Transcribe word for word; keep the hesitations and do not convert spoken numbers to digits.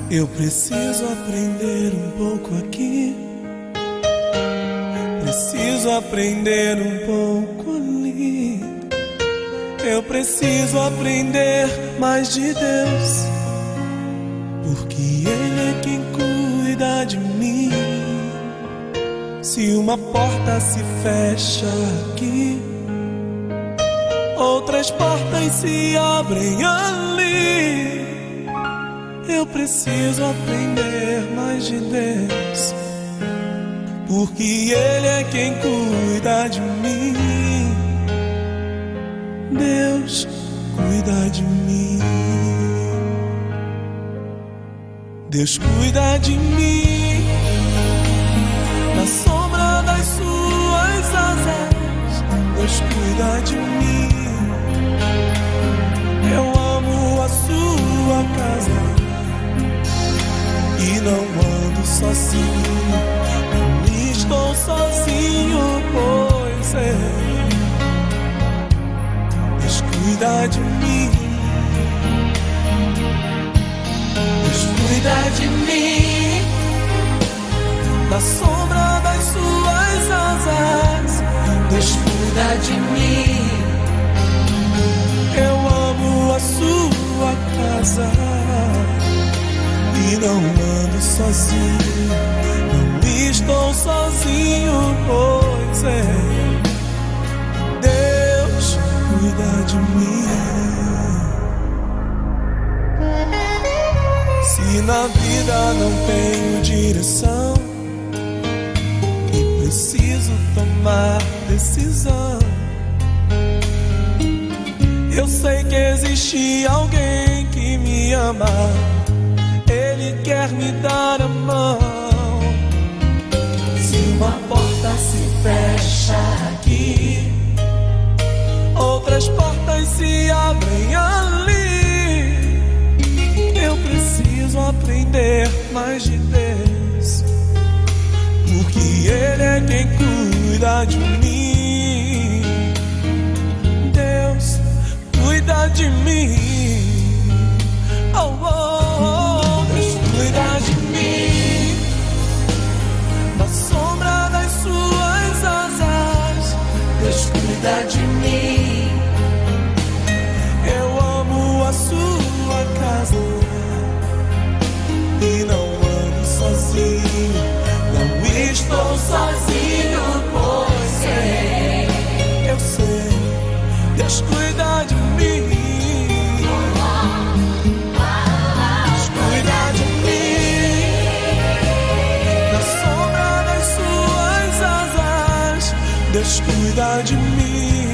Eu preciso aprender um pouco aqui, preciso aprender um pouco ali. Eu preciso aprender mais de Deus, porque Ele é quem cuida de mim. Se uma porta se fecha aqui, outras portas se abrem ali. Eu preciso aprender mais de Deus, porque Ele é quem cuida de mim. Deus cuida de mim. Deus cuida de mim na sombra das suas asas. Deus cuida de mim. Eu amo a sua casa e não ando sozinho, não estou sozinho, pois é. Deus cuida de mim. Deus cuida de mim na sombra das suas asas. Deus cuida de mim. Eu amo a sua casa e não ando sozinho, não estou sozinho, pois é. Deus cuida de mim. Se na vida não tenho direção e preciso tomar decisão, eu sei que existe alguém que me ama. Ele quer me dar a mão. Se uma porta se fecha aqui, outras portas se abrem ali. Eu preciso aprender mais de Deus, porque Ele é quem cuida de mim. Deus cuida de mim. Oh, oh, oh. Deus cuida de mim na sombra das suas asas. Deus cuida de mim. Eu amo a sua casa e não ando sozinho, não estou sozinho, pois sei, eu sei, Deus cuida de mim. Deus cuida de mim na sombra das suas asas. Deus cuida de mim.